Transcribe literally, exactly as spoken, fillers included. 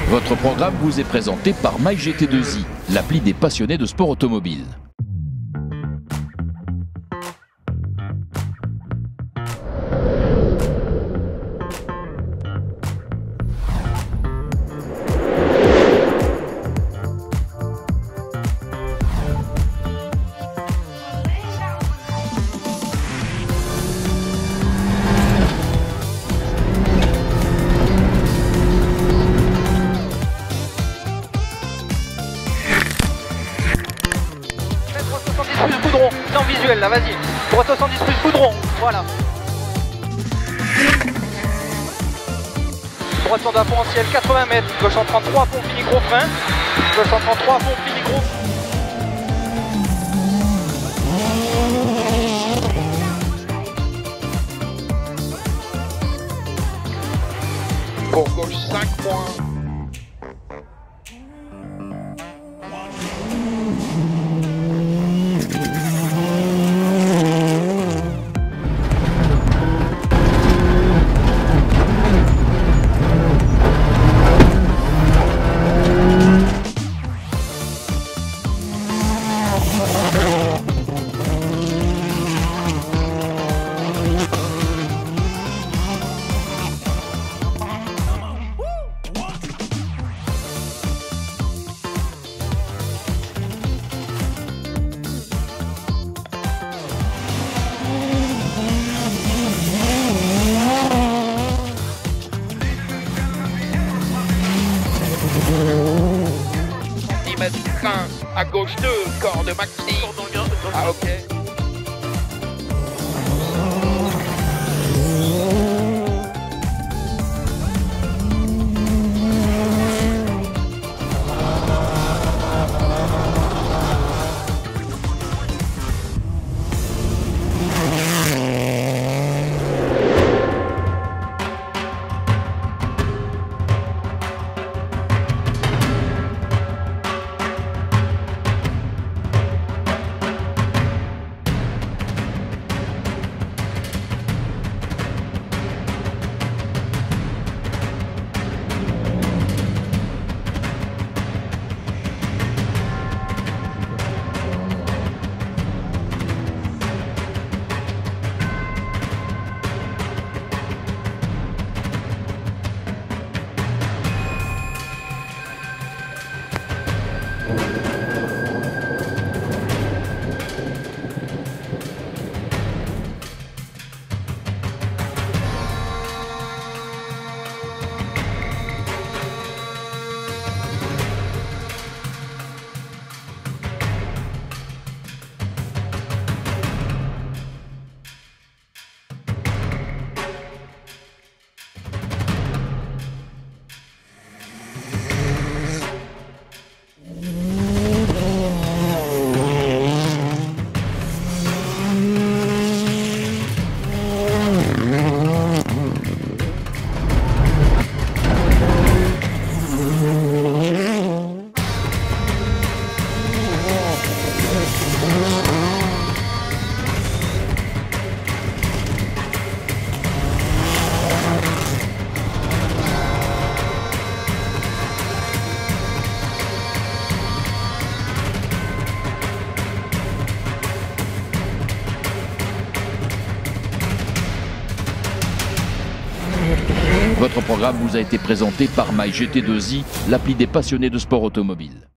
Votre programme vous est présenté par My G T deux I, l'appli des passionnés de sport automobile. Plus goudron, non visuel là, vas-y. trois cent soixante-dix plus goudron, voilà. Droite sur d'un pont en ciel, quatre-vingts mètres. Gauche cent trente-trois, pont fini gros frein. Gauche cent trente-trois, pont fini gros. Pour gauche cinq points. centimètres frein, à gauche deux, corps de maxi. Ah ok. Votre programme vous a été présenté par My G T deux I, l'appli des passionnés de sport automobile.